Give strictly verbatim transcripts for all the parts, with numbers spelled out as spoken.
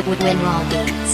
Winroll Beats.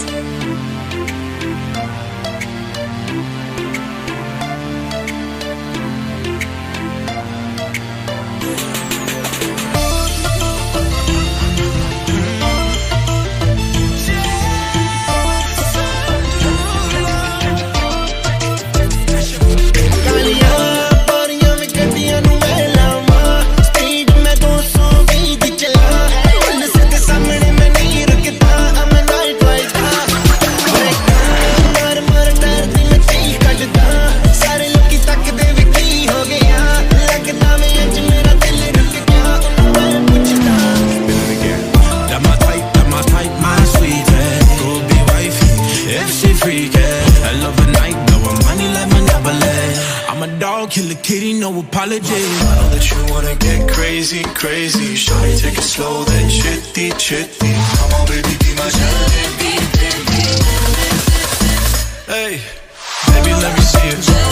Killer kitty, no apology. I know that you wanna get crazy, crazy. Shawty, take it slow, then chitty, chitty. Come on, baby, be my jalebi. Hey, baby, let me see it.